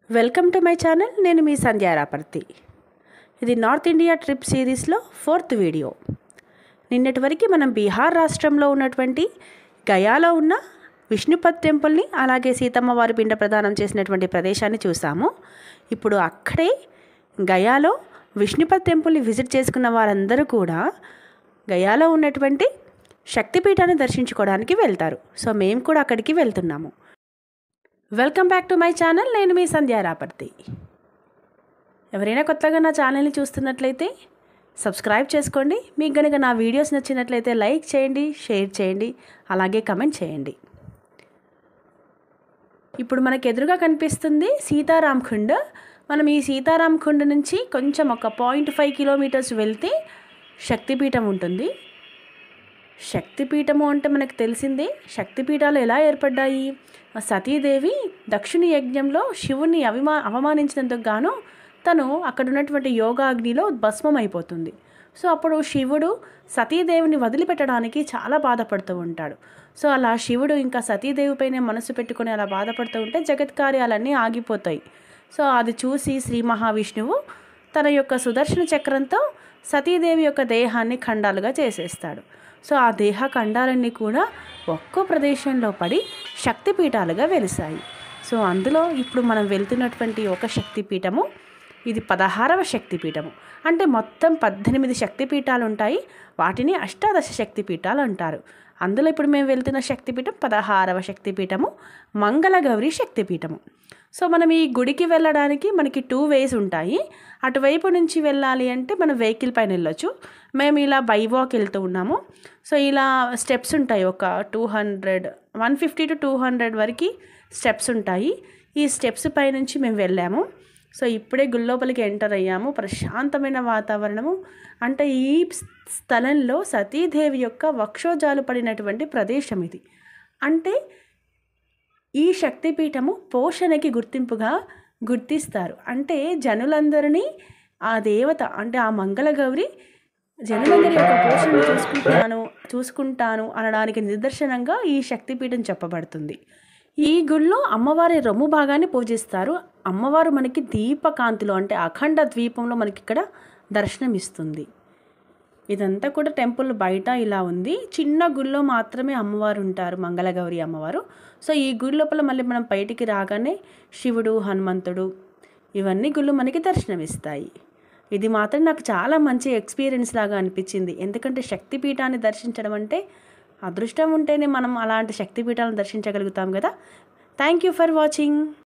Welcome to my channel. నేను మీ సంధ్యా రాపర్తి. ఇది నార్త్ ఇండియా ట్రిప్ సిరీస్లో 4th వీడియో. నిన్నటి వరకు మనం బీహార్ రాష్ట్రంలో ఉన్నటువంటి గయాలో ఉన్న విష్ణుపద్ టెంపుల్ని, అలాగే సీతమ్మ వారి పిండ ప్రదానం చేసినటువంటి ప్రదేశాన్ని చూసాము. ఇప్పుడు అక్కడే గయాలో విష్ణుపద్ టెంపుల్ని విజిట్ చేసుకున్న వారందరూ కూడా గయాలో ఉన్నటువంటి శక్తిపీఠాన్ని దర్శించుకోవడానికి వెళ్తారు. సో మేము కూడా అక్కడికి వెళ్తున్నాము. Welcome back to my channel. నేను మీ సంధ్యా రాపర్తి. ఎవరైనా కొత్తగా నా ఛానల్ని చూస్తున్నట్లయితే సబ్స్క్రైబ్ చేసుకోండి. మీకు కనుక నా వీడియోస్ నచ్చినట్లయితే లైక్ చేయండి, షేర్ చేయండి, అలాగే కమెంట్ చేయండి. ఇప్పుడు మనకు ఎదురుగా కనిపిస్తుంది సీతారాం కుండ్. మనం ఈ సీతారాం కుండ్ నుంచి కొంచెం ఒక 0.5 కిలోమీటర్స్ వెళ్తే శక్తిపీఠం ఉంటుంది. శక్తిపీఠము అంటే మనకు తెలిసిందే. శక్తిపీఠాలు ఎలా ఏర్పడ్డాయి? సతీదేవి దక్షిణ యజ్ఞంలో శివుని అవమానించినందుకు గాను తను అక్కడ ఉన్నటువంటి యోగాగ్నిలో భస్మం అయిపోతుంది. సో అప్పుడు శివుడు సతీదేవిని వదిలిపెట్టడానికి చాలా బాధపడుతూ ఉంటాడు. సో అలా శివుడు ఇంకా సతీదేవిపైనే మనసు పెట్టుకొని అలా బాధపడుతూ ఉంటే జగత్కార్యాలన్నీ ఆగిపోతాయి. సో అది చూసి శ్రీ మహావిష్ణువు తన యొక్క సుదర్శన చక్రంతో సతీదేవి యొక్క దేహాన్ని ఖండాలుగా చేసేస్తాడు. సో ఆ దేహ ఖండాలన్నీ కూడా ఒక్కో ప్రదేశంలో పడి శక్తిపీఠాలుగా వెలిసాయి. సో అందులో ఇప్పుడు మనం వెళ్తున్నటువంటి ఒక శక్తిపీఠము, ఇది 16వ శక్తిపీఠము. అంటే మొత్తం 18 శక్తిపీఠాలు ఉంటాయి. వాటిని అష్టాదశ శక్తిపీఠాలు అంటారు. అందులో ఇప్పుడు మేము వెళ్తున్న శక్తిపీఠం 16వ శక్తిపీఠము, మంగళగౌరి శక్తిపీఠము. సో మనం ఈ గుడికి వెళ్ళడానికి మనకి 2 వేస్ ఉంటాయి. అటువైపు నుంచి వెళ్ళాలి అంటే మనం వెహికల్ పైన వెళ్ళొచ్చు. మేము ఇలా బై వాక్ వెళ్తూ ఉన్నాము. సో ఇలా స్టెప్స్ ఉంటాయి, ఒక 150 to 200 వరకు స్టెప్స్ ఉంటాయి. ఈ స్టెప్స్ పైనుంచి మేము వెళ్ళాము. సో ఇప్పుడే గుళ్ళోపలికి ఎంటర్ అయ్యాము. ప్రశాంతమైన వాతావరణము. అంటే ఈ స్థలంలో సతీదేవి యొక్క వక్షోజాలు పడినటువంటి ప్రదేశం ఇది. అంటే ఈ శక్తిపీఠము పోషణకి గుర్తింపుగా గుర్తిస్తారు. అంటే జనులందరినీ ఆ దేవత అంటే ఆ మంగళగౌరి జనులందరి యొక్క పోషణ చూసుకుంటాను అనడానికి నిదర్శనంగా ఈ శక్తిపీఠం చెప్పబడుతుంది. ఈ గుళ్ళో అమ్మవారి రొమ్ము భాగాన్ని పూజిస్తారు. అమ్మవారు మనకి దీపకాంతిలో అంటే అఖండ ద్వీపంలో మనకి ఇక్కడ దర్శనమిస్తుంది. ఇదంతా కూడా టెంపుల్ బయట ఇలా ఉంది. చిన్న గుళ్ళో మాత్రమే అమ్మవారు ఉంటారు, మంగళగౌరి అమ్మవారు. సో ఈ గుడి లోపల మళ్ళీ మనం బయటికి రాగానే శివుడు, హనుమంతుడు ఇవన్నీ గుళ్ళు మనకి దర్శనమిస్తాయి. ఇది మాత్రం నాకు చాలా మంచి ఎక్స్పీరియన్స్ లాగా అనిపించింది. ఎందుకంటే శక్తిపీఠాన్ని దర్శించడం అంటే అదృష్టం ఉంటేనే మనం అలాంటి శక్తిపీఠాలను దర్శించగలుగుతాం కదా. Thank you for watching.